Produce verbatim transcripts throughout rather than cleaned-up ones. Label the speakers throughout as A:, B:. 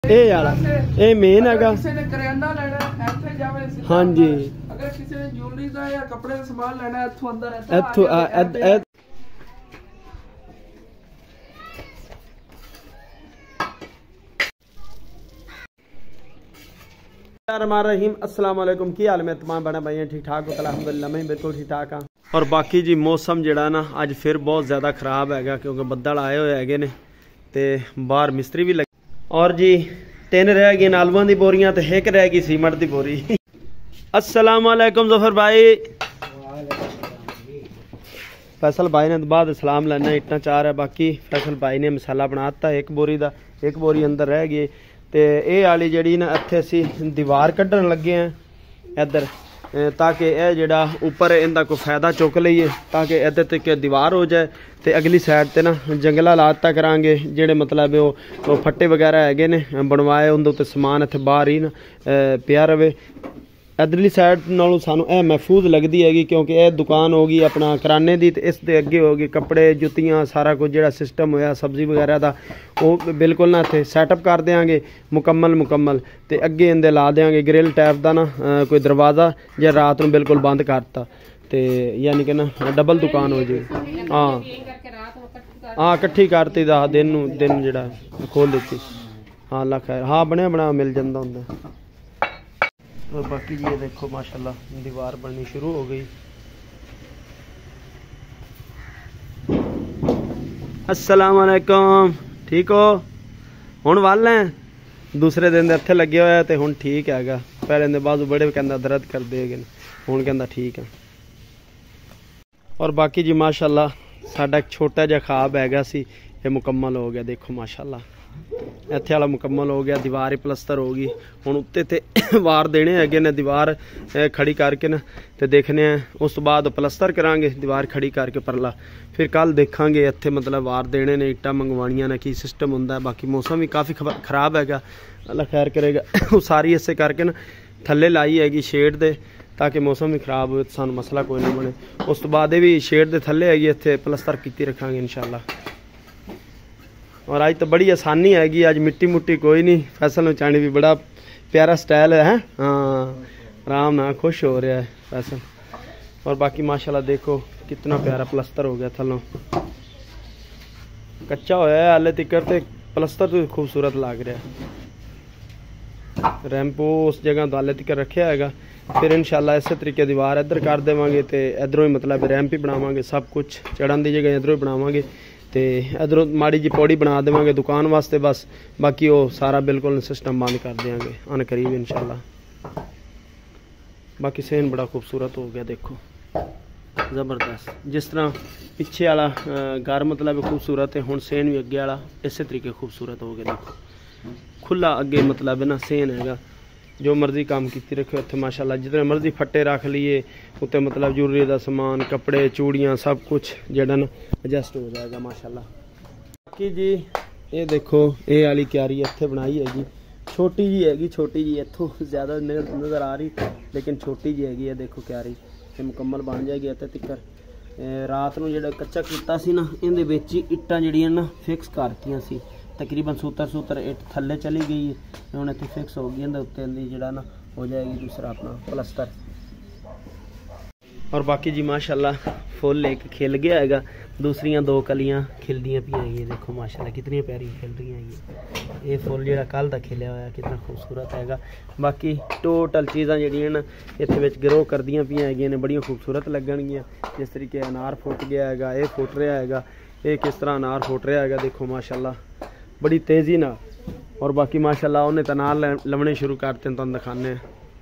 A: ਇਹ ਵਾਲਾ ਇਹ ਮੇਨ ਹੈਗਾ।
B: ਕਿਸੇ ਨੇ ਕਰਿਆਨਾ ਲੈਣਾ ਇੱਥੇ ਜਾਵੇ।
A: ਹਾਂਜੀ,
B: ਅਗਰ ਕਿਸੇ ਨੇ ਜੁਐਲਰੀ ਦਾ ਜਾਂ ਕੱਪੜੇ ਦਾ ਸਮਾਨ ਲੈਣਾ ਇੱਥੋਂ ਅੰਦਰ ਇੱਥੋਂ
A: ਇੱਥੋਂ रहीम अस्सलाम वालेकुम। की हाल में तमाम बने भाई ठीक ठाक हो? अल्हम्दुलिल्लाह मैं बिल्कुल ठीक ठाक हाँ। और बाकी जी मौसम जड़ा ना अज फिर बहुत ज़्यादा खराब है क्योंकि बदल आए हुए है ने ते बाहर मिस्त्री भी लगे। और जी तीन रह गई आलूआं दी बोरियां ते एक रह गई सीमेंट दी बोरी। अस्सलाम वालेकुम ज़फर भाई। फैसल भाई ने बाद सलाम लेना इट्टा चार है। बाकी फैसल भाई ने मसाला बनाता एक बोरी का, एक बोरी अंदर रह गई। तो यह वाली जी ना इत्थे असी दीवार कढ़न लगे हैं इधर ताकि यह जड़ा उपर इनका कोई फायदा चुक लीए ताकि इधर तक दीवार हो जाए। तो अगली साइड ते ना जंगला लाता करांगे जेड़े मतलब वो फट्टे वगैरह हैगे ने बनवाए उनके उत्ते समान इत्थे बाहर ही ना पिया रहे। इधरली साइड नालों सानू यह महफूज लगती हैगी क्योंकि यह दुकान होगी अपना किराने की। तो इस दे अगे होगी कपड़े जुत्तियां सारा कुछ जो सिस्टम होया सब्जी वगैरह का वो बिल्कुल ना इत्थे सैटअप कर देंगे मुकम्मल मुकम्मल। तो अगे इंदे ला देंगे ग्रिल टाइप का ना कोई दरवाज़ा जो रात में बिल्कुल बंद करता तो यानी कि ना डबल दुकान हो जाए। हाँ हाँ कट्ठी करती दा दिन दिन जड़ा खोल दी। हाँ अल्लाह खैर। हाँ बनया बना मिल जाता होंगे। और बाकी जी ये देखो माशाल्लाह दीवार बननी शुरू हो गई। अस्सलाम वालेकुम ठीक हो? हुण वल है दूसरे दिन इत्थे लगे हुए तो हुण ठीक हैगा। पहले दे बाजू बड़े कहंदा दर्द करदे हैगे हुण कहंदा ठीक है। और बाकी जी माशाल्लाह साडा एक छोटा जिहा ख्वाब हैगा सी ये मुकम्मल हो गया। देखो माशाल्लाह इत्थे वाला मुकम्मल हो गया। दीवार ही प्लस्तर होगी हुण उत्ते ते वार देने हैगे ने दीवार खड़ी करके ना तो देखने हैं। उस तो बाद प्लस्तर करांगे दीवार खड़ी करके परला फिर कल देखांगे इत्थे मतलब वार देने ने इट्टां मंगवाणियां ने की सिस्टम हुंदा है। बाकी मौसम भी काफ़ी खराब हैगा अल्लाह खैर करेगा। वो सारी इसे करके ना थल्ले लाई हैगी शेड दे ताकि मौसम भी खराब हो सानू मसला कोई नहीं बने। उस तो बाद भी शेड दे थल्ले हैगी इत्थे प्लस्तर कीती रखांगे इंशाअल्लाह। और आज तो बड़ी आसानी हैगी अज मिट्टी मुट्टी कोई नहीं। फैसल नचानी भी बड़ा प्यारा स्टाइल है। हाँ आराम ना खुश हो रहा है फैसल। और बाकी माशाल्लाह देखो कितना प्यारा प्लस्तर हो गया थलों कच्चा होया है हाले तिकर ते प्लस्तर तो खूबसूरत लग रहा है। रैंपो उस जगह तो हाले तिकर रखा हैगा फिर इंशाल्लाह इस तरीके दीवार इधर कर देवांगे तो इधरों ही मतलब रैंप ही बनावांगे सब कुछ चढ़न की जगह इधरों ही बनावांगे तो इधरों माड़ी जी पौड़ी बना देवांगे दुकान वास्ते बस। बाकी वो सारा बिल्कुल सिस्टम बंद कर देंगे अन करीब इंशाल्लाह। बाकी सेन बड़ा खूबसूरत हो गया देखो ज़बरदस्त। जिस तरह पिछे वाला घर मतलब खूबसूरत है हुण सेन भी अगे वाला इस तरीके खूबसूरत हो गया। देखो खुला अगे मतलब ना सेन हैगा जो मर्जी काम की रखे उत्थे माशाल्लाह जितने मर्जी फट्टे रख लिए उत्ते मतलब जरूरी का समान कपड़े चूड़ियाँ सब कुछ जड़ा ना एडजस्ट हो जाएगा माशाल्लाह। बाकी जी ये देखो ये वाली क्यारी इत्थे बनाई हैगी छोटी जी हैगी छोटी जी इत्थों ज़्यादा नज़र आ रही लेकिन छोटी जी हैगी है। देखो क्यारी ये मुकम्मल बन जाएगी इत्थे तिकर। रात को जो कच्चा किया सी ना इहदे विच ही इट्टां जड़ियां ना फिक्स करतियां सी तकरीबन सूतर सूतर इट थल्ले चली गई है हुण इत्थे फिक्स हो गई उत्ते जड़ा ना हो जाएगी दूसरा अपना प्लस्तर। और बाकी जी माशाल्लाह फुल एक खिल गया हैगा दूसरियां दो कलियां खिलदियां पई हैगी। देखो माशाल्लाह कितनी प्यारी खिल रही है। ये फुल जो कल का खिलिया हुआ कितना खूबसूरत हैगा। बाकी टोटल चीज़ां जड़ियां ना इत्थे विच ग्रो करदियां पई हैगियां ने बड़ियां खूबसूरत लगणगियां। जिस तरीके अनार फुट गया हैगा ये फुट रहा हैगा ये किस तरह अनार फुट रहा हैगा देखो माशाल्लाह बड़ी तेज़ी ना। और बाकी माशाल्लाह उन्हें तो अनार लमने शुरू करते हैं तो दिखाने।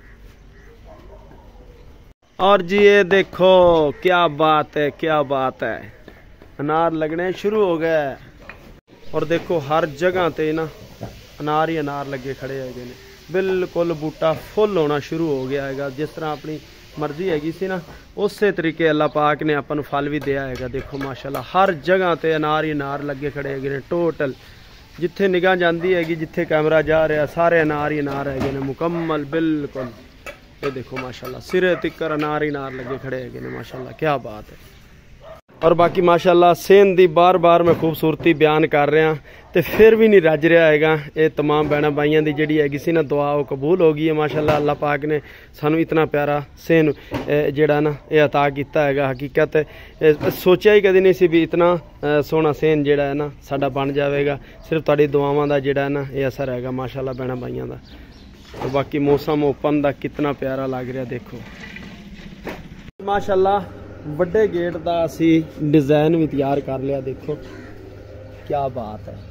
A: और जी ये देखो क्या बात है क्या बात है अनार लगने शुरू हो गए। और देखो हर जगह ते ना अनार ही अनार लगे खड़े है बिल्कुल बूटा फुल होना शुरू हो गया है। जिस तरह अपनी मर्जी हैगी सी ना उस तरीके अल्लाह पाक ने अपन फल भी दिया है। देखो माशाल्लाह हर जगह ते अनार ही अनार लगे खड़े है टोटल जिथे निगाह जाती हैगी जिथे कैमरा जा रहा सारे अनार ही अनार है मुकम्मल बिल्कुल। ये देखो माशाल्लाह सिरे तिकर अनार ही अनार लगे खड़े है माशाल्लाह क्या बात है। और बाकी माशाल्लाह सेन दी बार बार मैं खूबसूरती बयान कर रहा तो फिर भी नहीं रज रहा है। ये तमाम भैन भाइयों की जी हैगी सी ना दुआ वो कबूल हो गई है माशाल्लाह। अल्लाह पाक ने सानू इतना प्यारा सेन जेड़ा ना ये अता किया है। हकीकत सोचा ही कभी नहीं सी भी इतना सोहना सेन जेड़ा है ना साडा बन जाएगा। सिर्फ तुहाडी दुआवां दा जेड़ा है ना ये असर है माशाल्लाह भैन भाइयों का। तो बाकी मौसम ओपन का कितना प्यारा लग रहा देखो माशाल्लाह। बड़े गेट का असी डिजाइन भी तैयार कर लिया देखो क्या बात है।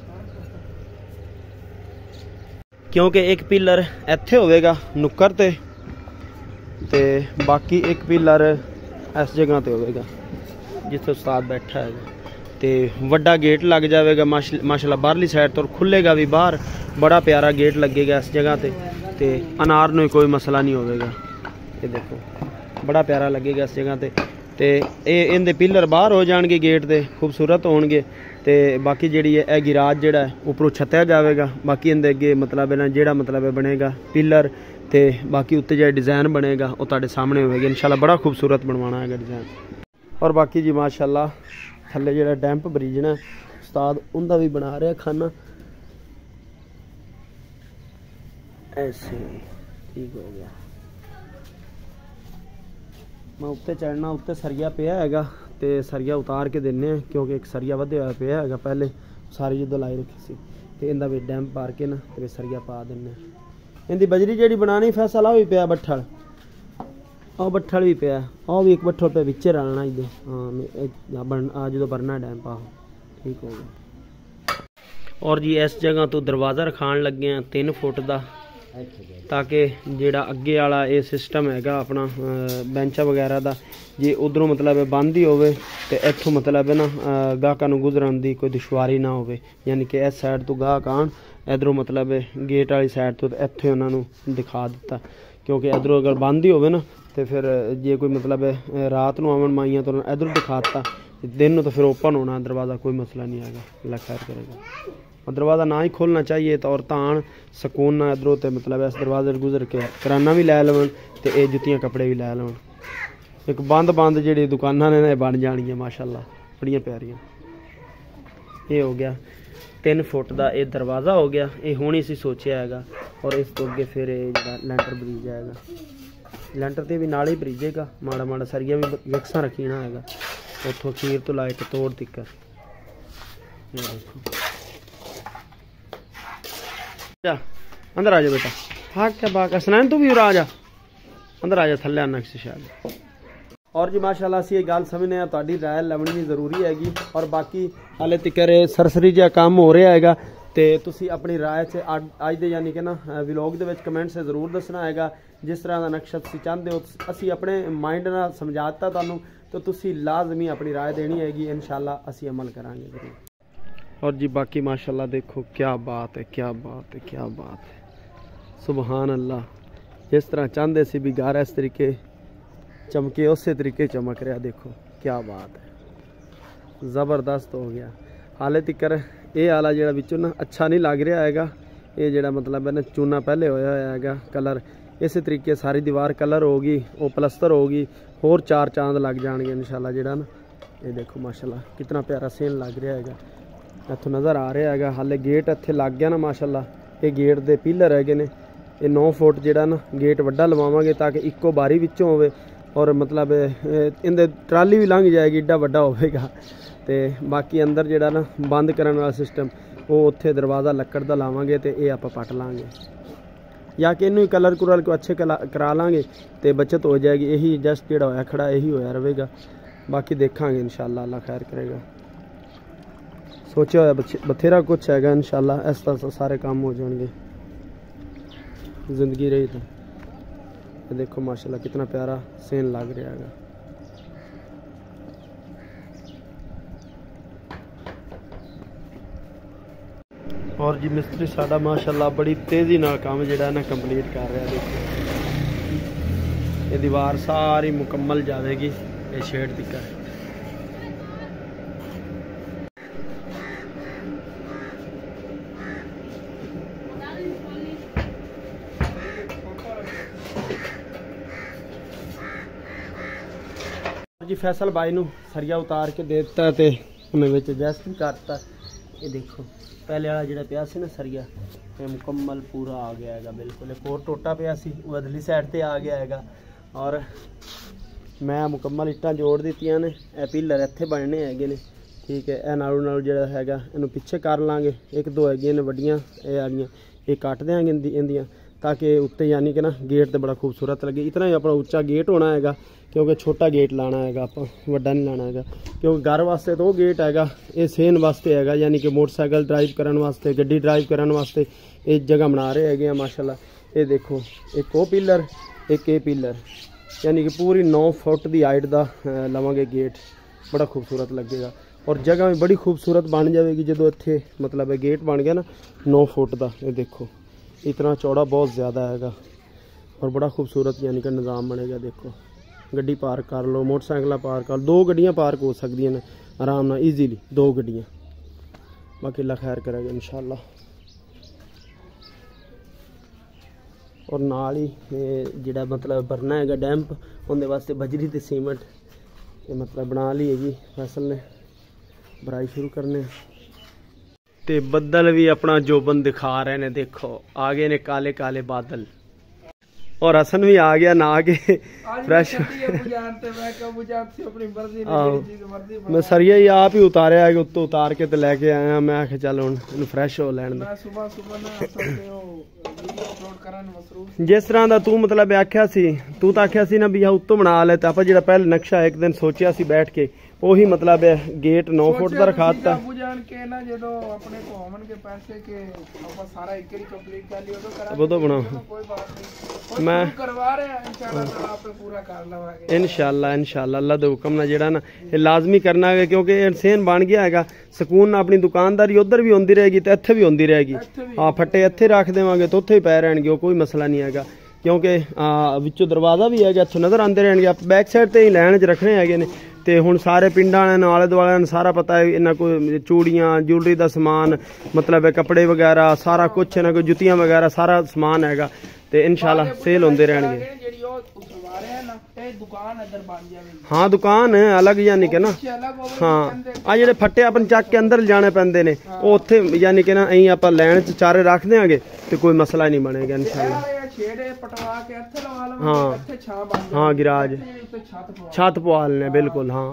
A: क्योंकि एक पिलर इत्थे होवेगा नुक्कर ते ते बाकी एक पिलर इस जगह ते होवेगा जिथे उस्ताद बैठा है। ते वड्डा गेट लग जाएगा माशाल्लाह बाहरली साइड तो खुलेगा भी बाहर। बड़ा प्यारा गेट लगेगा इस जगह ते ते अनार में कोई मसला नहीं होगा। ये देखो बड़ा प्यारा लगेगा इस जगह ते ते ये इनके पिलर बाहर हो जाएंगे गेट के खूबसूरत होंगे। तो बाकी जी है यह गिराज जोड़ा है उपरों छत्या जाएगा। बाकी इनके अगे मतलब है ना जोड़ा मतलब है बनेगा पिलर तो बाकी उत्ते जो डिज़ाइन बनेगा वो तुहाडे सामने होएगा इंशाल्लाह। बड़ा खूबसूरत बनवाना है डिज़ाइन। और बाकी जी माशाल्लाह थल्ले जो डैंप बरीजना उस्ताद उनका भी बना रहा खाना ऐसे ठीक हो गया। मैं उत्ते चढ़ना उत्ते सरिया पिया है तो सरिया उतार के देने क्योंकि एक सरिया वध्या होया पिया है पहले सारी जो लाई रखी सी तो इनका भी डैम्प पार के ना तो सरिया पा देने। इनकी बजरी जी बनानी फैसला भी पिया बट्ठल और बट्ठल भी पिया और भी एक बट्ठल पे बिच्चे रलना ही हाँ बन आ जो भरना डैम्प आहो ठीक हो गया। और जी इस जगह तो दरवाज़ा रखान लगे हैं तीन फुट का ताकि जेड़ा अगे वाला ये सिस्टम हैगा अपना बेंचा वगैरह का जे उधरों मतलब बंद ही होवे तो इत्थों मतलब है ना गाहकां नूं गुजरन दी कोई दुश्वारी ना होवे। यानी कि इस साइड तो गाहक आन इधरों मतलब गेट वाली साइड तो इत्थे उन्हां नूं दिखा दिता क्योंकि इधरों अगर बंद ही होवे ना तो फिर जे कोई मतलब रात नूं आवन माइयां तो इधरों दिखा दिता दिन नूं तो फिर ओपन होना दरवाज़ा कोई मसला नहीं आएगा। अल्लाह खैर करेगा। और दरवाज़ा ना ही खोलना चाहिए तो औरतां आन सकून ना इधरों तो मतलब इस दरवाजे गुजर के कराना भी लै लवन तो ये जुत्तियां कपड़े भी लै लवन। एक बंद बंद जी दुकाना ने बन जानियां माशाल्लाह बड़ियां प्यारियां। ये हो गया तीन फुट का ये दरवाज़ा हो गया। ये होनी सी सोचा है और इस तो अगे फिर लैंटर बरीज जाएगा। लैंटर तो भी नाल ही बरीजेगा माड़ा माड़ा सरिया भी यकसा रखीना है उतों खीर तो लाए तोड़ तिकर। जा अंदर आ जा बेटा भाग क्या भाग असनैन तू भी आ जा अंदर आ जा थल्ले आना किसी शायद। और जी माशाल्लाह असीं ये गल समझने तुहाडी राय लवनी भी जरूरी हैगी। और बाकी हाले तिकर सरसरी जिहा काम हो रहा है तो तुसी अपनी राय से अज दे यानी कि ना व्लॉग दे विच कमेंट से जरूर दसना है। जिस तरह का नक्शा तुसी चाहते हो असी अपने माइंड नाल समझा दिता तुहानूं तो तुसी लाजमी अपनी राय देनी हैगी इंशाल्लाह असी अमल करांगे जरूर। और जी बाकी माशाल्लाह देखो क्या बात है क्या बात है क्या बात है सुबहान अल्लाह। जिस तरह चाहते सी भी घर इस तरीके चमके उस तरीके चमक रहा देखो क्या बात है ज़बरदस्त हो गया। हाले तिकर ये आला जो बिचों ना अच्छा नहीं लग रहा है। ये जड़ा मतलब है ना चूना पहले होया है कलर इस तरीके सारी दीवार कलर होगी वो प्लस्तर होगी होर चार चांद लग जाएंगे इंशाल्लाह जड़ा ना। ये देखो माशाल्लाह कितना प्यारा सेन लग रहा है इत्थों नज़र आ रहा है। हाले गेट इत्थे लग गया ना माशाल्लाह। ये गेट दे पिलर है ने ये नौ फुट जड़ा ना गेट वड्डा लवावांगे ताकि इक्को बारी विचों होवे और मतलब इंदे ट्राली भी लंघ जाएगी एड्डा वड्डा होवेगा। तो बाकी अंदर जड़ा ना बंद करने वाला सिस्टम वो उत्थे दरवाज़ा लक्कड़ दा लावांगे तो ये आप पट लाँगे या कि इनू कलर कुलर को अच्छे करा लाँगे तो बचत हो जाएगी। यही जस्ट जोड़ा होया खड़ा यही होया रहेगा। बाकी देखांगे इंशाल्लाह अल्लाह खैर करेगा। सोचा होया बथेरा कुछ है इंशाल्लाह इस तरह सारे काम हो जाएंगे जिंदगी रही तो। देखो माशाल्लाह कितना प्यारा सेन लग रहा है। और जी मिस्त्री साडा माशाल्लाह बड़ी तेज़ी नाल काम जिहड़ा ना कंप्लीट कर रहा है। देखो ये दीवार सारी मुकम्मल जाएगी ये शेड तक। जी फैसल भाई नू सरिया उतार के दे दिता ते हमें विच एडजस्ट भी करता। ये देखो पहले वाला जिहड़ा पिया सी ना सरिया ये मुकम्मल पूरा आ गया है बिल्कुल। एक और टोटा पिया सी वो अदली साइड ते आ गया है और मैं मुकम्मल इट्टां जोड़ दित्तियां ने। ए पिलर इत्थे बनने हैगे ने ठीक है। ए नालों नालों जिहड़ा हैगा इहनूं पिछे कर लांगे। एक दो हैगियां ने वड्डियां ए आलियां ये कट देंगे इंदियां ताकि उत्ते यानी कि ना गेट तो बड़ा खूबसूरत लगे। इतना ही अपना उच्चा गेट होना है क्योंकि छोटा गेट लाना है आप वड्डा नहीं लाना है क्योंकि घर वास्ते तो वो गेट है ये सेन वास्ते है यानी कि मोटरसाइकिल ड्राइव करने वास्ते गड्डी ड्राइव करने वास्ते ये जगह बना रहे हैं माशाल्लाह। ये देखो एक वो पिलर एक ये पिलर यानी कि पूरी नौ फुट की हाइट का लवांगे गेट बड़ा खूबसूरत लगेगा और जगह भी बड़ी खूबसूरत बन जाएगी जो इत्थे मतलब गेट बन गया ना नौ फुट का। ये देखो इतना चौड़ा बहुत ज़्यादा है और बड़ा खूबसूरत यानी कि निज़ाम बनेगा। देखो गड्डी पार्क कर लो मोटरसाइकिल पार्क कर लो दो गड्डियाँ पार्क हो सकती हैं आराम नाल ईजीली दो गड्डियाँ। बाकी अल्लाह खैर करेगा इंशाल्लाह। और नाल ही जिहड़ा मतलब भरना है डैंप उनके वास्ते बजरी ते सीमेंट ये मतलब बना ली हैगी फैसल ने भराई शुरू करने। ते बदल भी अपना जोबन दिखा रहे ने। देखो आगे ने काले काले बादल और हसन भी आ गया ना के फ्रेश। मैं सरिया ही आप ही उतारिया है उत्तों उतार के तो लैके आया। मैं आखे चल हुण फ्रेश हो लैन जिस तरह का तू मतलब आख्या सी तू तो आख्या सी ना भी उत्तों बना ले। आप जो पहले नक्शा एक दिन सोचिया सी बैठ के ਉਹੀ मतलब है गेट नौ फुट का रखा था। वो तो बना मैं इंशाल्लाह इंशाल्लाह अल्लाह दे हुक्म ना जेड़ा ना ये लाजमी करना है क्योंकि सेन बन गया है सकून अपनी दुकानदारी उधर भी होंदी रहेगी तो इत्थे भी होंदी रहेगी। हाँ फट्टे इत्थे रख देवांगे तो उत्थे ही पै रहणगे कोई मसला नहीं है क्योंकि विचों दरवाजा भी है इत्थों नज़र आते रहणगे। आप बैक साइड ते ही लैन च रखने है ते हुण सारे पिंडां ने आले दुआले सारा पता है इन्ना कोई चूड़ियां ज्वेलरी का समान मतलब कपड़े वगैरह सारा कुछ ना कोई जुतियां वगैरह सारा समान हैगा ते इंशाल्लाह सेल होंदे रहणगे। हाँ दुकान अलग यानी कि ना हाँ आ जेडे फट्टे अपन चक के अंदर जाने पैंदे ने वो उत्थे यानी कि ना अहीं आपां लैन च चारे रख देंगे तो कोई मसला नहीं बनेगा इंशाल्लाह। हाँ हाँ गिराज छत पवा लेने बिल्कुल। हाँ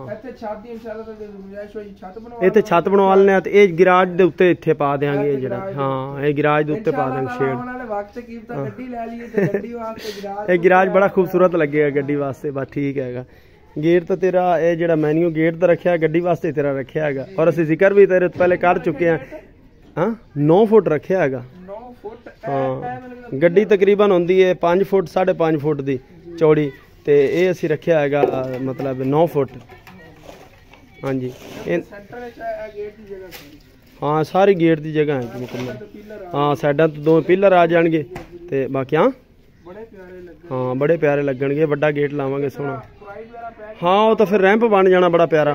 A: इत्थे छत बनवा लेने ते ये गिराज दे उत्ते इत्थे पा देंगे जेड़ा। हाँ ये गिराज दे उत्ते पा देंगे शेड। ये गिराज बड़ा खूबसूरत लगेगा गड्डी वास्ते बस ठीक है। गेट तो तेरा ये जेड़ा मैन्यू गेट तो रखा है गड्डी वास्ते तेरा रखा है और असं जिक्र भी तेरे पहले कर चुके हैं। हाँ नौ फुट रखा है। हाँ गड्डी तकरीबन होंदी है पाँच फुट साढ़े पाँच फुट की चौड़ी तो ये असी रखा है मतलब नौ फुट। हाँ जी हाँ सारी गेट की जगह है मुकम्मल। हाँ साइडा तो दो पिलर आ जाएंगे तो बाकी हाँ हाँ बड़े प्यारे लगणगे बड़ा गेट लावांगे सोहना। हाँ वो तो फिर रैंप बन जाना बड़ा प्यारा।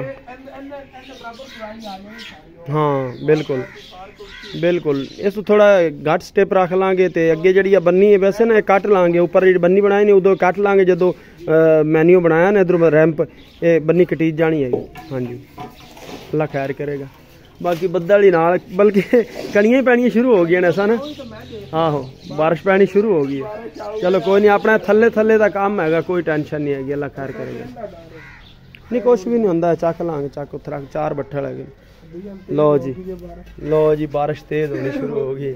A: हाँ बिल्कुल बिल्कुल इस थोड़ा घट स्टेप रख लांगे तो अगे जी बन्नी है वैसे ना कट लांगे ऊपर जी बन्नी बनाई नहीं उदो कट लांगे जो मैन्यू बनाया ना इधर रैंप ये बन्नी कटीज जानी है। हाँ जी अल्लाह खैर करेगा। बाकी बदल ही नाल बल्कि कणियां ही पैनियां शुरू हो गई ने ऐसा ना। आहो बारिश पैनी शुरू हो गई है। चलो कोई नहीं अपना थले थले का काम है कोई टेंशन नहीं है अल्लाह खैर करेगा। नहीं कुछ भी नहीं होंदा चक लांगे चक उतर चार बट्ठल है। लो जी लो जी बारिश तेज होनी शुरू हो गई।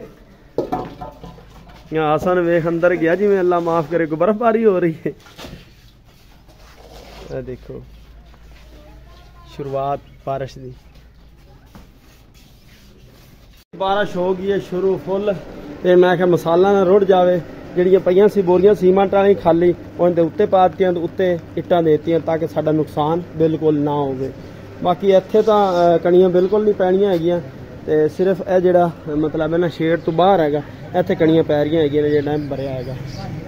A: यहाँ आसन वेख अंदर गया जी मैं अल्लाह माफ करे को बर्फबारी हो रही है। आ देखो शुरुआत बारिश की बारिश हो गई है शुरू फुल ते मैं क्या मसाला ना रुड़ जाए ਜਿਹੜੀਆਂ ਪਈਆਂ ਸੀ ਬੋਰੀਆਂ ਸੀਮੈਂਟ ਵਾਲੀ ਖਾਲੀ ਉਹਦੇ ਉੱਤੇ ਪਾ ਦਿੱਤੀਆਂ ਤੇ ਉੱਤੇ ਇੱਟਾਂ ਦੇਤੀਆਂ ਤਾਂ ਕਿ ਸਾਡਾ ਨੁਕਸਾਨ ਬਿਲਕੁਲ ਨਾ ਹੋਵੇ। ਬਾਕੀ ਇੱਥੇ ਤਾਂ ਕਣੀਆਂ ਬਿਲਕੁਲ ਨਹੀਂ ਪੈਣੀਆਂ ਹੈਗੀਆਂ ਤੇ ਸਿਰਫ ਇਹ ਜਿਹੜਾ ਮਤਲਬ ਹੈ ਨਾ ਸ਼ੇਡ ਤੋਂ ਬਾਹਰ ਹੈਗਾ ਇੱਥੇ ਕਣੀਆਂ ਪੈ ਰਹੀਆਂ ਹੈਗੀਆਂ ਨੇ ਜਿਹੜਾ ਡੈਮ ਭਰਿਆ ਹੈਗਾ।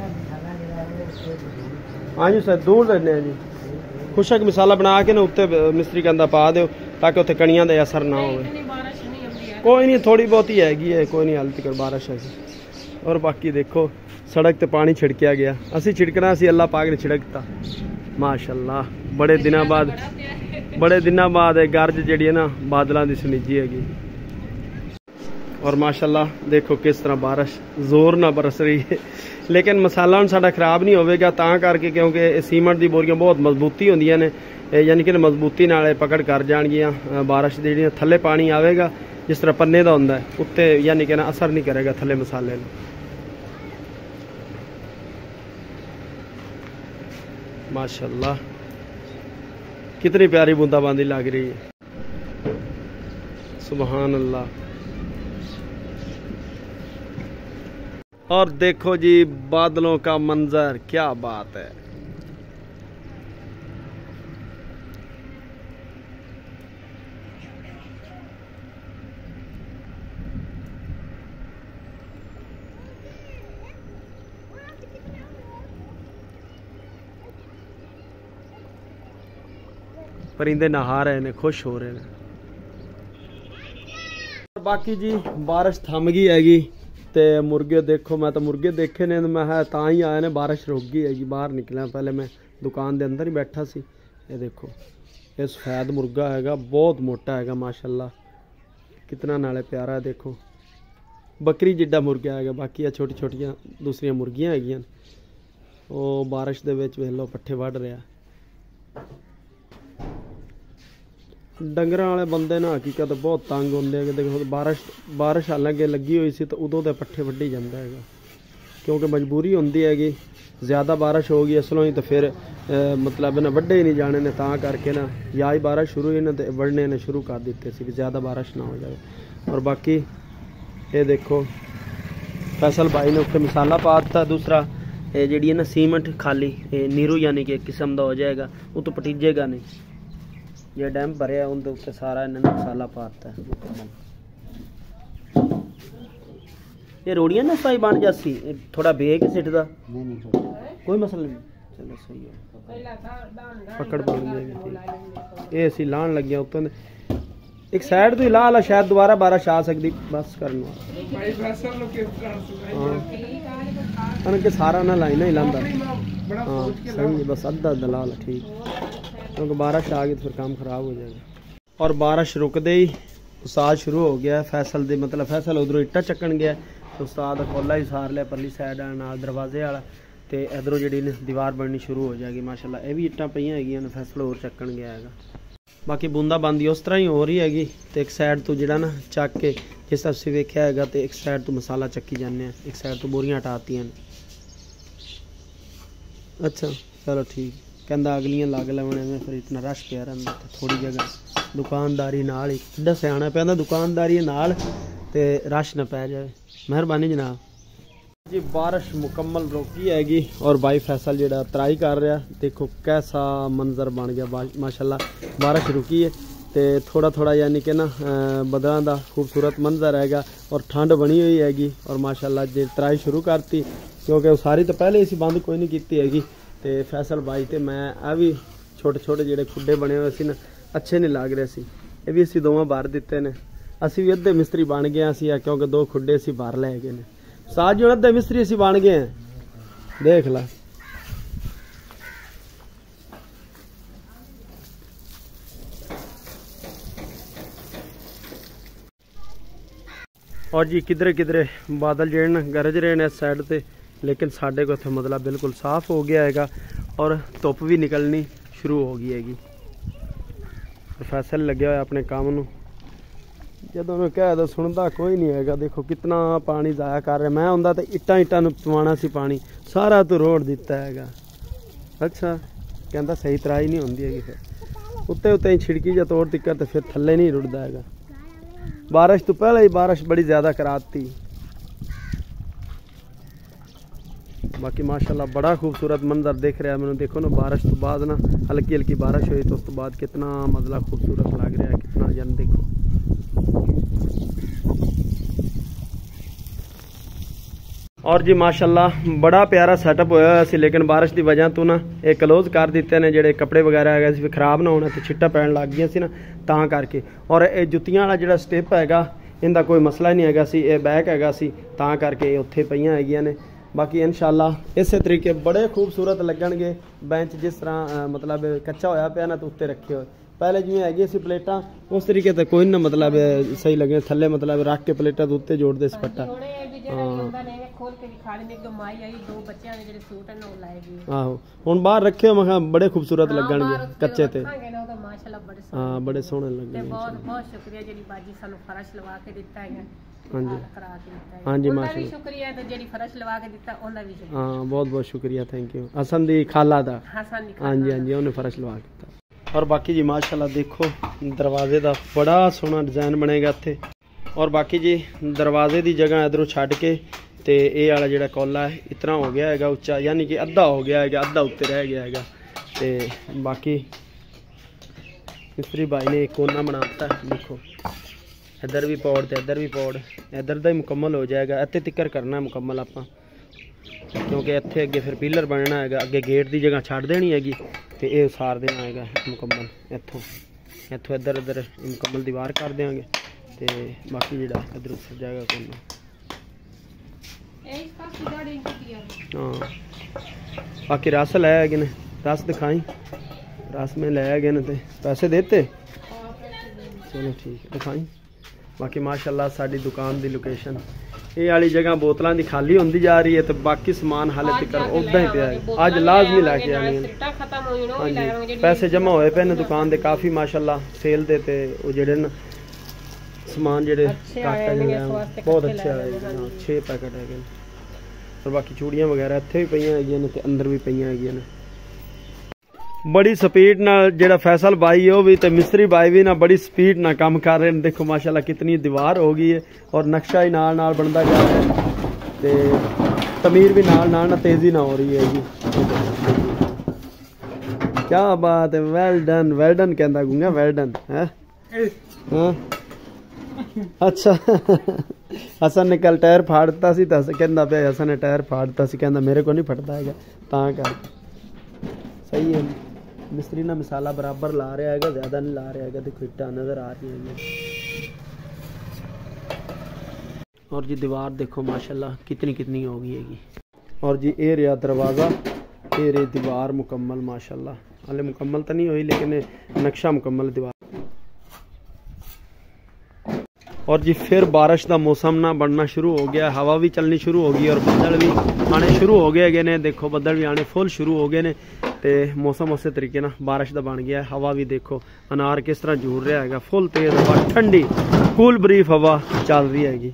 A: ਹਾਂਜੀ ਸਰ ਦੂਰ ਲੈਣੇ ਆ ਜੀ ਖੁਸ਼ਕ ਮਸਾਲਾ ਬਣਾ ਕੇ ਨਾ ਉੱਤੇ ਮਿਸਤਰੀ ਕਹਿੰਦਾ ਪਾ ਦਿਓ ਤਾਂ ਕਿ ਉੱਥੇ ਕਣੀਆਂ ਦਾ ਅਸਰ ਨਾ ਹੋਵੇ। कोई नहीं थोड़ी बहुत ही हैगी है कोई नहीं हाल तक बारिश है। और बाकी देखो सड़क ते पानी छिड़किया गया असी छिड़कना सी अल्लाह पाक ने छिड़कता। माशाल्लाह बड़े दिनों बाद बड़े दिनों बाद गर्ज जी है ना बादलों की सुनिजी हैगी। और माशाल्लाह देखो किस तरह बारिश जोर ना बरस रही है, लेकिन मसाला हम साडा खराब नहीं होगा तां करके क्योंकि सीमेंट की बोरियां बहुत मजबूती होंदियां ने, यानी कि मजबूती नाल पकड़ कर जाणगियां। बारिश जी थले पानी आवेगा जिस तरह पन्ने का होंदा है उत्ते, यानी कि ना असर नहीं करेगा थले मसाले नूं। माशाल्लाह कितनी प्यारी बूंदाबांदी लग रही है, सुभान अल्लाह। और देखो जी बादलों का मंजर, क्या बात है। परिंदे नहा रहे ने, खुश हो रहे हैं। बाकी जी बारिश थम गई हैगी ते मुर्गे देखो, मैं तो मुर्गे देखे ने मैं है तां ही आया ने, बारिश रुक गई हैगी। बाहर निकला पहले मैं दुकान के अंदर ही बैठा सी। ये देखो ये सफेद मुर्गा हैगा, बहुत मोटा हैगा माशाल्लाह, कितना नाले प्यारा है। देखो बकरी जिड्डा मुर्गा हैगा। बाकी आ छोटी छोटियां दूसरियां मुर्गियां हैगियां, वो बारिश दे विच वेख लो पट्ठे वढ़ रहा। डंगर वाले बंदे ना हकीकत बहुत तंग होंगे। देखो बारिश बारिश हालांकि लगी हुई सी तो उदों तो पट्ठे वड्ढी जाता है, क्योंकि मजबूरी होंदी हैगी। ज़्यादा बारिश होगी असलों ही तो फिर आ, मतलब ना वड्डे ही नहीं जाने ने, तां करके ना या ही बारिश शुरू ही ना तो वढ़ने ने शुरू कर दिते सी, ज़्यादा बारिश ना हो जाए। और बाकी ये देखो फैसल भाई ने उत्ते मसाला पा दिता। दूसरा ये जी ना सीमेंट खाली नीरू यानी कि एक किस्म का हो जाएगा, वो तो पटीजेगा नहीं। ये डैम भरे उनके उत्ते सारा इन्होंने मसाला पाता है। ये रोड़ियां ना सही बन जासी, थोड़ा बेग सिटदा कोई मसला नहीं। चलो सही है, पकड़ बन जाएगी। ये असी लान लगे उत्तों एक साइड तो ही ला ला, शायद दोबारा बारिश आ सकती। बस करना हाँ के सारा ना लाइना ही लांदा। हाँ सही, बस अद्धा अद्धा ला ला ठीक, क्योंकि बारिश आ गई तो फिर काम खराब हो जाएगा। और बारिश रुकते ही उस्ताद शुरू हो गया फैसल दे, मतलब फैसल उधरों इट्टा चक्कन गया तो उस्ताद खोला ही सार लिया परली साइड नाल दरवाजे वाला, तो इधरों जी दीवार बननी शुरू हो जाएगी। माशाल्लाह ये भी इट्टा पईयां हैगियां ने, फैसल होर चक्कन गया है। बाकी बूंदाबांदी उस तरह ही हो रही हैगी। तो एक साइड तो जिहड़ा ना चक के जिस तरह तुसीं वेख्या हैगा, तो एक साइड तो मसाला चक्की जाने, एक साइड तो बोरियां हटातियां ने। अच्छा चलो ठीक, कहंदा अगलियां लग लवणे में फिर इतना रश पिया रहिंदा, थोड़ी जगह दुकानदारी नाल ही किड्डा सियाणा पैंदा दुकानदारी नाल ते रश ना पै जाए। मेहरबानी जनाब जी। बारिश मुकम्मल रोकी हैगी और भाई फैसल जिहड़ा तराई कर रहा। देखो कैसा मंजर बन गया माशाल्लाह। बारिश रुकी है तो थोड़ा थोड़ा यानी कि ना बदलों का खूबसूरत मंजर हैगा और ठंड बनी हुई हैगी। और माशाल्लाह जी तराई शुरू करती, क्योंकि सारी तो पहले इसी बंद कोई नहीं की हैगी। तो फैसल भाई तो मैं आ भी छोटे छोटे जोड़े खुडे बने हुए सी ना, अच्छे नहीं लग रहे सी, ये भी असी दोवें भर दिते ने। असी भी अद्धे मिस्त्री बन गए असी, क्योंकि दो खुडे असी भर लै गए ने। साथ जो अद्धे मिस्त्री असी बन गए हैं, देख ला। और जी किधरे किधरे बादल जेड़े न गरज रहे हैं इस साइड से, लेकिन साढ़े को इत्थे मतलब बिल्कुल साफ हो गया हैगा और धुप भी निकलनी शुरू हो गई हैगी। फैसल लगे हुए अपने काम नूं, जदों मैं कह दो सुनता कोई नहीं हैगा। देखो कितना पानी जाया कर रहा, मैं आंदा तो इट्टा इट्टा नूं पवाना सी पानी, सारा तो रोड़ दिता हैगा। अच्छा कहता सही तराई नहीं होंदी हैगी, फिर उत्ते उत्ते ही छिड़की जा तोड़ तिक्कर तो फिर थल्ले नहीं रुड़दा हैगा। बारिश तो पहले ही बारिश बड़ी ज़्यादा कराती। बाकी माशाल्लाह बड़ा खूबसूरत मंजर दिख रहा है मैंने। देखो ना बारिश तो बाद ना हल्की हल्की बारिश हुई तो उस तो बाद कितना मतलब खूबसूरत लग रहा है, कितना जन देखो। और जी माशाल्लाह बड़ा प्यारा सेटअप होया सी, लेकिन बारिश की वजह तो ना ये क्लोज कर दिते ने, जेडे कपड़े वगैरह है खराब ना होने तो छिट्टा पैन लग गई सी ना, तां करके। और ये जुत्तियां वाला जिहड़ा स्टेप हैगा इनका कोई मसला नहीं हैगा सी, ये बैक हैगा सी, तां करके उत्थे पईयां हैगियां ने। बाकी इंशाल्लाह इस तरीके बड़े खूबसूरत लगणगे। बेंच जिस तरह मतलब कच्चा होया पिया ना तो उत्ते रखे हो पहले जिवें हैगी सी प्लेटां उस तरीके ते कोई ना मतलब सही लगे थल्ले मतलब रख के प्लेटां दे उत्ते जोड़दे सी पट्टा। आहो हुण बाहर रखे मैं कहा बड़े खूबसूरत लगणगे कच्चे ते। हां बड़े सोहणे लगणगे। बहुत बहुत शुक्रिया जेडी बाजी सानू फर्श लवा के दित्ता है। हाँ जी हाँ जी माशाल्लाह शुक्रिया ते जेडी फर्श लवा के दित्ता ओंदा भी शुक्रिया। हां बहुत बहुत शुक्रिया थैंक यू हसन दी खाला दा। हसन दी हां जी हां जी ओने फर्श लवा के दित्ता। और बाकी जी माशाल्लाह देखो दरवाजे दा बड़ा सोहना डिजाइन बनेगा इत्थे। और बाकी जी दरवाजे दी जगह इधरों छड्ड के ते ये वाला जिहड़ा कौला है इतना हो गया है उच्चा यानी कि अद्धा हो गया है अद्धा उत्ते रह गया है। ते बाकी मिस्त्री भाई ने एक कोना बनाता है देखो इधर भी पौड़ तो इधर भी पौड़ इधर का ही मुकम्मल हो जाएगा। इत्थे तिक्कर करना है मुकम्मल आप क्योंकि इत्थे अगे फिर पिलर बनना है अगे गेट की जगह छड्ड देनी हैगी तो ये उसार देना है मुकम्मल इत्थों इत्थों इधर इधर मुकम्मल दीवार कर देंगे तो बाकी जो इधर उस जाएगा कोना। हाँ बाकी रस लै गए ने रस दिखाई रस में लै गए ने ते पैसे देते चलो ठीक है दिखाई। बाकी माशाल्लाह साड़ी दुकान की लोकेशन ये वाली जगह बोतलों की खाली होती जा रही है तो बाकी समान हाले तक उदा ही पिया है अज लाजमी लैके आनी है। हाँ जी पैसे जमा होए पे ने दुकान दे काफ़ी माशाल्लाह सेल दे ते वो जेडे न समान जेडे बहुत अच्छे आए छे पैकेट है। और बाकी चूड़ियाँ वगैरह इत्थे भी पईयां हैगियां ने ते अंदर भी पईयां हैगियां ने। बड़ी स्पीड नाल जेड़ा फैसल भाई है वो भी ते मिस्त्री भाई भी ना बड़ी स्पीड ना काम कर रहे हैं। देखो माशाल्लाह कितनी दीवार हो गई है और नक्शा ही नाल नाल बनता जा रहा है ते तमीर भी नाल नाल ना तेजी ना हो रही है जी। क्या बात है वेल डन वेल डन कहंदा गुंगा वेल डन है। हाँ अच्छा हसन ने कल टायर फाड़ता सी तो कहंदा पे हसन ने टायर फाड़ता सी कहंदा मेरे को नहीं फटता है तां कर सही है। मिस्त्री ना मिसाला बराबर ला रहा है ज्यादा नहीं ला रहा है देखो इट्टा नजर आ रही है। और जी दीवार देखो माशाल्लाह कितनी कितनी हो गई हैगी। और जी ये रहा दरवाज़ा ये रही दीवार मुकम्मल माशाल्लाह हाले मुकम्मल तो नहीं हुई लेकिन नक्शा मुकम्मल दीवार। और जी फिर बारिश का मौसम ना बनना शुरू हो गया हवा भी चलनी शुरू हो गई और बदल भी आने शुरू हो गए ने देखो बदल भी आने फुल शुरू हो गए ने ते मौसम उस तरीके ना बारिश का बन गया। हवा भी देखो अनार किस तरह झूर रहा है फुल तेज हवा ठंडी कूल ब्रीफ हवा चल रही हैगी।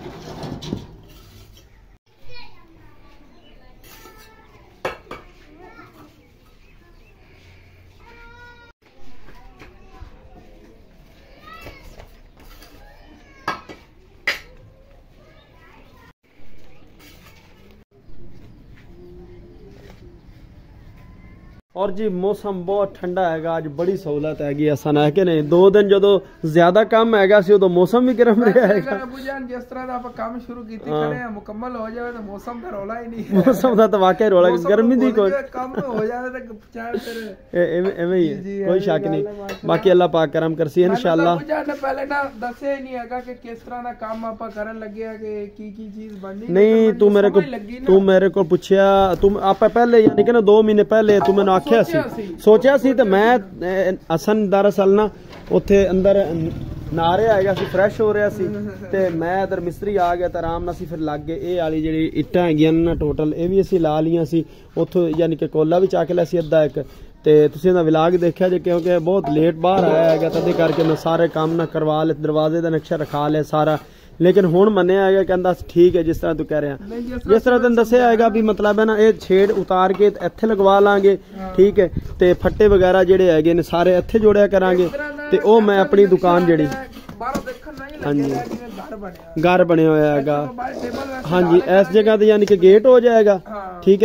A: और जी मौसम बहुत ठंडा है आज बड़ी सहूलत हैगी असन है कि नहीं दो दिन जो ज्यादा कम हैगा सी उदो मौसम भी गर्म रहा है
B: जिस तरह दा आप काम शुरू कीती खड़े हैं मुकम्मल हो जाए तो मौसम दा रौला ही नहीं है।
A: मौसम दा तो वाकई रौला गर्मी दी कोई
B: कम हो जाए तो चाहे फिर
A: एवें ही है कोई शक नहीं। बाकी अल्लाह पाक करम करसी इंशाल्लाह।
B: पहले ना दसे नहीं हैगा कि किस तरह दा काम आप करन लगे है कि की की चीज बननी
A: नहीं तू मेरे को तू मेरे को पूछया तुम आप पहले यानी कि ना दो महीने पहले तू मैंने आख्या सी सोचा सी तो मैं असन दरअसल ना उत्थे अंदर नहा रहा है फ्रैश हो रहा सी ते मैं इधर मिस्त्री आ गया तो आराम नाल फिर लग गए ये वाली जी इट्टां हैगियां ना टोटल ये भी असीं ला लियां सी उत्थों यानी कि कोला भी चक लिया सी अद्धा एक ते तुसीं इहदा विलाग देखिया जे क्योंकि बहुत लेट बाहर आया है तदे करके मैं सारे काम ना करवा ले दरवाजे का नक्शा रखा लिया सारा लेकिन हुण मन्निया है कहंदा ठीक है जिस तरह तू कह रहा जिस तरह तेन दस्सिया है भी मतलब है ना ये छेड़ उतार के इत्थे लगवा लांगे ठीक है ते फट्टे वगैरह जेडे हैगे ने सारे इत्थे जोड़िया करांगे ते ओ मैं अपनी दुकान जेड़ी हाँ जी घर बने हुआ है हाँ जी इस जगह ते यानी कि गेट हो जाएगा ठीक है ना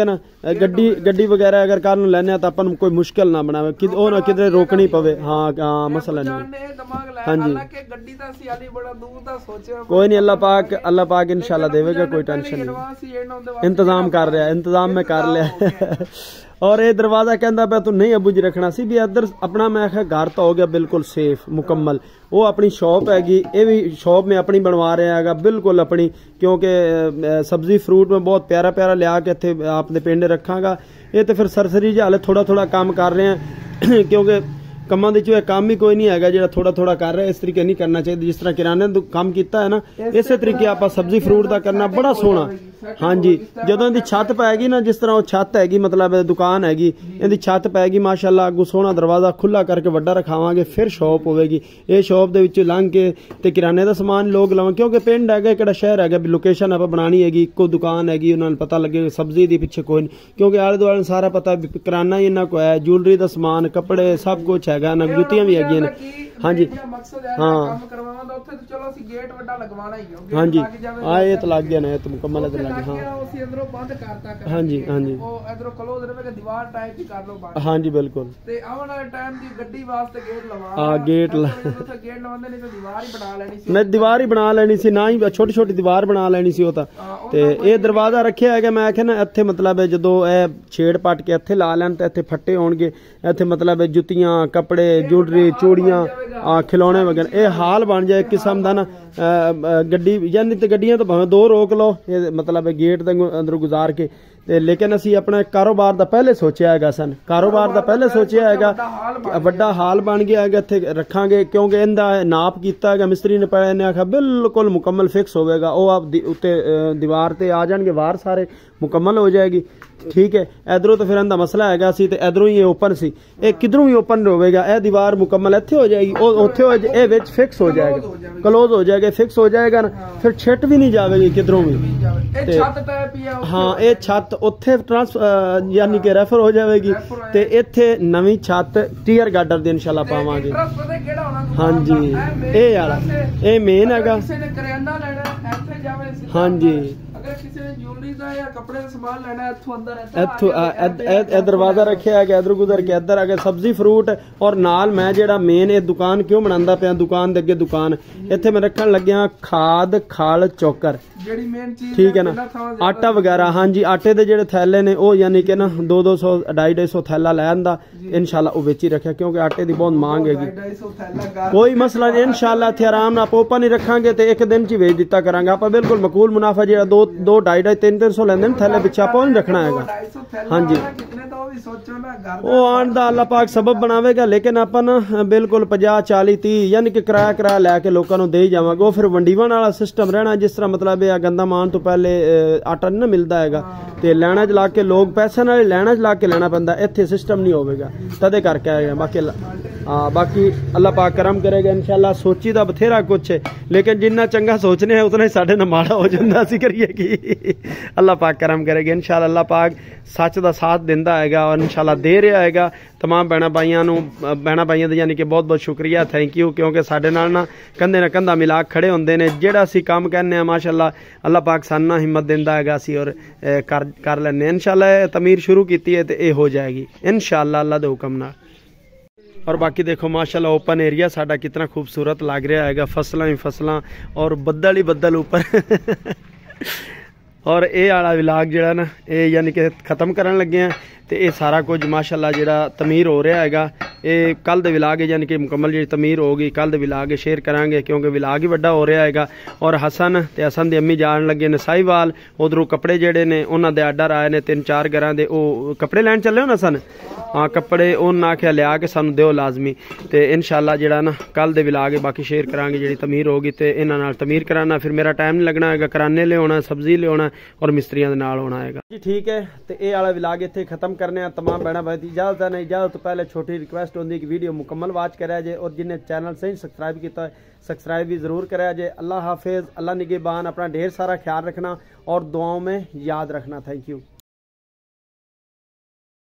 A: ਗੱਡੀ ਗੱਡੀ ਵਗੈਰਾ ਅਗਰ ਕੱਲ ਨੂੰ ਲੈਣੇ ਆ ਤਾਂ ਆਪਾਂ ਨੂੰ ਕੋਈ ਮੁਸ਼ਕਲ ਨਾ ਬਣਾਵੇ ਕਿ ਉਹ ਨਾ ਕਿਧਰੇ ਰੋਕਣੀ ਪਵੇ। ਹਾਂ ਹਾਂ ਮਸਲਾ ਨਹੀਂ। ਹਾਂਜੀ
B: ਗੱਡੀ ਦਾ ਸੀ ਆਲੀ ਬੜਾ ਦੂਰ ਦਾ ਸੋਚਿਆ
A: ਕੋਈ ਨਹੀਂ, ਅੱਲਾਹ ਪਾਕ ਅੱਲਾਹ ਪਾਕ इंशाल्लाह देवेगा, कोई टेंशन नहीं। इंतजाम कर रहा है, इंतजाम में कर लिया। और ये दरवाजा कहता पे तू नहीं अबू जी रखना सी भी इधर अपना, मैं आखिया घर तो हो गया बिल्कुल सेफ मुकम्मल। वो अपनी शॉप हैगी, ये भी शॉप में अपनी बनवा रहा है बिल्कुल अपनी, क्योंकि सब्जी फ्रूट में बहुत प्यारा प्यारा लिया के इतने आपने पिंड रखागा। ये तो फिर सरसरी जी हाले थोड़ा थोड़ा काम कर रहे हैं क्योंकि ਕੰਮਾਂ ਦੇ ਵਿੱਚ ਕੰਮ ਹੀ ਕੋਈ ਨਹੀਂ ਹੈਗਾ ਜਿਹੜਾ ਥੋੜਾ ਥੋੜਾ ਕਰ ਰਿਹਾ। ਇਸ ਤਰੀਕੇ ਨਹੀਂ ਕਰਨਾ ਚਾਹੀਦਾ ਜਿਸ ਤਰ੍ਹਾਂ ਕਿਰਾਣੇ ਦਾ ਕੰਮ ਕੀਤਾ ਹੈ ਨਾ, ਇਸੇ ਤਰੀਕੇ ਆਪਾਂ ਸਬਜ਼ੀ ਫਰੂਟ ਦਾ ਕਰਨਾ ਬੜਾ ਸੋਹਣਾ। ਹਾਂਜੀ ਜਦੋਂ ਇਹਦੀ ਛੱਤ ਪੈਗੀ ਨਾ, ਜਿਸ ਤਰ੍ਹਾਂ ਉਹ ਛੱਤ ਹੈਗੀ ਮਤਲਬ ਦੁਕਾਨ ਹੈਗੀ, ਇਹਦੀ ਛੱਤ ਪੈਗੀ ਮਾਸ਼ਾਅੱਲਾ, ਅੱਗੋਂ ਸੋਹਣਾ ਦਰਵਾਜ਼ਾ ਖੁੱਲਾ ਕਰਕੇ ਵੱਡਾ ਰਖਾਵਾਂਗੇ, ਫਿਰ ਸ਼ੌਪ ਹੋਵੇਗੀ। ਇਹ ਸ਼ੌਪ ਦੇ ਵਿੱਚ ਲੰਘ ਕੇ ਤੇ ਕਿਰਾਣੇ ਦਾ ਸਮਾਨ ਲੋਕ ਲਵਾਂ, ਕਿਉਂਕਿ ਪਿੰਡ ਹੈਗਾ ਕਿਹੜਾ ਸ਼ਹਿਰ ਹੈਗਾ ਵੀ ਲੋਕੇਸ਼ਨ ਆਪਾਂ ਬਣਾਣੀ ਹੈਗੀ, ਇੱਕੋ ਦੁਕਾਨ ਹੈਗੀ, ਉਹਨਾਂ ਨੂੰ ਪਤਾ ਲੱਗੇ ਸਬਜ਼ੀ ਦੀ ਪਿੱਛੇ ਕੋਈ ਨਹੀਂ, ਕਿਉਂਕਿ ਆਲੇ ਦੁਆਲੇ ਸਾਰਾ ਪਤਾ ਕਿਰਾਨਾ ਹੀ ਇਹਨਾਂ ਕੋ ਹੈ, ਜੁਐਲਰੀ ਦਾ ਸਮਾਨ, ਕੱਪੜੇ ਸਭ ਕੁਝ ਹੈਗਾ, ਨਾ ਜੁੱਤੀਆਂ ਵੀ ਹੈਗੀਆਂ ਨੇ। ਹਾਂਜੀ ਹਾਂ ਹਾਂਜੀ ਆ ਇਹ ਤਾਂ ਲੱਗ ਗਿਆ ਨਾ, ਇਹ ਤਾਂ ਮੁਕੰਮਲ ਇਧਰ ਲੱਗ ਗਿਆ। ਹਾਂ ਹਾਂਜੀ ਹਾਂਜੀ ਹਾਂਜੀ ਬਿਲकुल
B: ਤੇ ਆਉਣ ਵਾਲੇ ਟਾਈਮ ਦੀ ਗੱਡੀ ਵਾਸਤੇ ਗੇਟ ਲਵਾ
A: ਆ ਗੇਟ
B: ਗੇਟ ਲਵਾਉਂਦੇ ਨਹੀਂ ਤਾਂ ਦੀਵਾਰ ਹੀ ਬਣਾ ਲੈਣੀ ਸੀ।
A: ਮੈਂ ਦੀਵਾਰ ਹੀ ਬਣਾ ਲੈਣੀ ਸੀ, ਨਾ ਹੀ ਛੋਟੀ ਛੋਟੀ ਦੀਵਾਰ ਬਣਾ ਲੈਣੀ ਸੀ ਉਹ ਤਾਂ। ਤੇ ਇਹ ਦਰਵਾਜ਼ਾ ਰੱਖਿਆ ਹੈਗਾ, ਮੈਂ ਆਖਿਆ ਨਾ ਇੱਥੇ ਮਤਲਬ ਜਦੋਂ ਇਹ ਛੇੜ ਪੱਟ ਕੇ ਇੱਥੇ ਲਾ ਲੈਣ ਤਾਂ ਇੱਥੇ ਫੱਟੇ ਹੋਣਗੇ, ਇੱਥੇ ਮਤਲਬ ਜੁੱਤੀਆਂ, ਕੱਪੜੇ, ਜੁਐਲਰੀ, ਚੂੜੀਆਂ, खिलौने वगैरह, ये हाल बन जाए किस्म का ना गड्डी, यानी तो गड्डियां तो भावें दो रोक लो, ये मतलब गेट दे अंदर गुजार के ते, लेकिन असी अपना कारोबार दा पहले सोचा है सन, कारोबार दा पहले सोचा है वड्डा हाल बन गया है, इत्थे रखांगे क्योंकि इनदा नाप कीता है मिस्त्री ने, पहले ने आखा बिल्कुल मुकम्मल फिक्स होवेगा, वो आप उत्ते दीवार ते आ जाएंगे, वार सारे मुकम्मल हो जाएगी। ठीक है, इधरों तो फिर इनका मसला हैगा सी, ते इधरों ही ओपन सी, ये किधरों भी ओपन होवेगा, यह दीवार मुकम्मल इत्थे हो जाएगी, उत्थे हो जाए, ये विच फिक्स हो जाएगा, क्लोज हो जाएगा, फिक्स हो जाएगा ना, फिर छिट भी नहीं जाएगी किधरों भी। हाँ ये छत उत्थे ट्रांस यानी कि रेफर हो जाएगी, ते इत्थे नवी छत टीयर गार्डर दी इंशाल्लाह पावांगे। हाँ जी ये यार ये मेन हैगा। हाँ जी दरवाजा रखे है इधर गुजर के इधर अगर सब्जी फ्रूट और नाल मैं जेड़ा मेन ये दुकान क्यों बनांदा पिया, दुकान दे अगे दुकान इत्थे मैं रखन लग्या खाद खाल चौकर, ठीक है ना, आटा वगैरह। हाँ जी आटे दे जेड़े थैले ने वो यानी कि ना दो दो सौ ढाई ढाई सौ थैला लैन दा इंशाल्लाह वो बेची रखा, क्योंकि आटे दी बहुत मांग हैगी। कोई मसला नहीं, इंशाल्लाह इत्थे आराम नाल पोपा नहीं रखांगे ते एक दिन च ही बेच दिता करांगे आप, बिल्कुल मकूल मुनाफा जेड़ा दो दो ढाई ढाई तीन तीन सौ लेंदे थैले पिछे आप नहीं रखना हैगा। हाँ जी वो आन दा अल्लाह पाक सबब बनावेगा, लेकिन आप ना बिल्कुल पचास चाली तीह यानी कि किराया किराया लैके लोगों को दे ही जावांगे, वो फिर वंडीवन वाला सिस्टम रहना, जिस तरह मतलब है गंदा मान तो पहले आटा नहीं ना मिलता हैगा, ते लैना च ला के लोग पैसे नाल लैना च ला के लेना पैंदा, इत्थे सिस्टम नहीं होवेगा तदे करके आएगा। बाकी हाँ बाकी अल्लाह पाक करम करेगा इंशाल्लाह, सोची दा बथेरा कुछ है, लेकिन जिन्ना चंगा सोचने है उतना ही साडे नाल माड़ा हो जांदा, असीं करिए की अल्लाह पाक करम करेगा इंशाल्लाह। अल्लाह पाक सच दा साथ दिंदा हैगा और इंशाल्लाह दे रहा हैगा। तमाम भैणा भाइयों नूं भैणा भाइयों दा यानी कि बहुत बहुत शुक्रिया, थैंक यू, क्योंकि साडे नाल ना कंधे ना कंधा मिला खड़े होंदे ने, जेड़ा असीं काम करने माशाअल्लाह अल्लाह पाक सानू ना हिम्मत दिंदा हैगा, असीं और कर कर लैने इंशाल्लाह। तमीर शुरू कीती है ते ये हो जाएगी इंशाल्लाह अल्लाह दे हुक्म नाल। और बाकी देखो माशाल्लाह ओपन एरिया साडा कितना खूबसूरत लग रहा है, फसलां ही फसलां और बदल ही बदल ऊपर और ये आला विलाग जिहड़ा ना ये यानी कि खत्म करन लगे हैं, तो ये सारा कुछ माशाल्लाह जिहड़ा तमीर हो रहा हैगा, ये कल दे विलाग यानी कि मुकम्मल जी तमीर होगी, कल दे विलाग शेयर करांगे क्योंकि विलाग ही वड्डा हो रहा हैगा। और हसन ते हसन दी अम्मी जान लगे ने साहिवाल, उधरों कपड़े जेड़े ने उन्हां दे आर्डर आए ने तीन चार घरां दे, ओ कपड़े लैन चले हो ना सन, हाँ कपड़े उन्हें आख्या लिया के सानू दिओ लाजमी, तो इंशाल्लाह जिहड़ा ना कल दे विलाग बाकी शेयर करांगे, जिहड़ी तमीर होगी तो इन्हां नाल तमीर कराना, फिर मेरा टाइम नहीं लगना हैगा, कराने लियाना, सब्जी लियाना और मिस्त्रियां दे नाल होना हैगा जी। ठीक है, तो ये वाला विलाग इत्थे खत्म करने आ। तमाम भैणा भाई दी इजाजत है, इजाजत तो पहले छोटी रिक्वेस्ट होंदी कि वीडियो मुकम्मल वाच करा जे, और जिन्हें चैनल सही सब्सक्राइब किया है सब्सक्राइब भी जरूर करा जे। अल्लाह हाफिज, अल्लाह निगहबान, अपना ढेर सारा ख्याल रखना और दुआओं में याद रखना। Thank you.